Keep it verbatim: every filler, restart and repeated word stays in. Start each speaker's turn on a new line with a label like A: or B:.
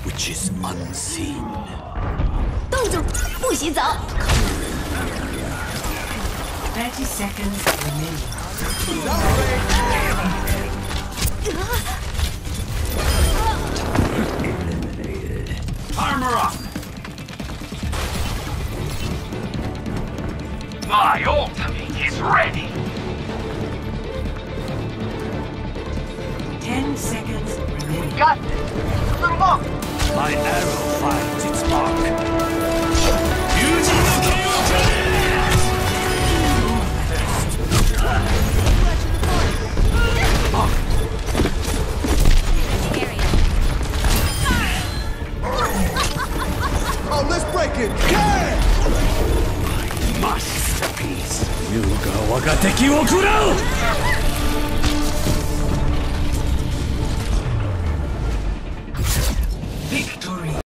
A: which is unseen.
B: 冻住，不许走。
C: Thirty seconds remaining.
A: Eliminated. Armor up! My ultimate is ready!
C: Ten seconds remaining.
A: Got this! A little longer! My arrow finds its mark. Using the K O
D: Oh, let's break it! Yeah!
A: Masterpiece! Yuga waga teki wo kurau!
C: Victory.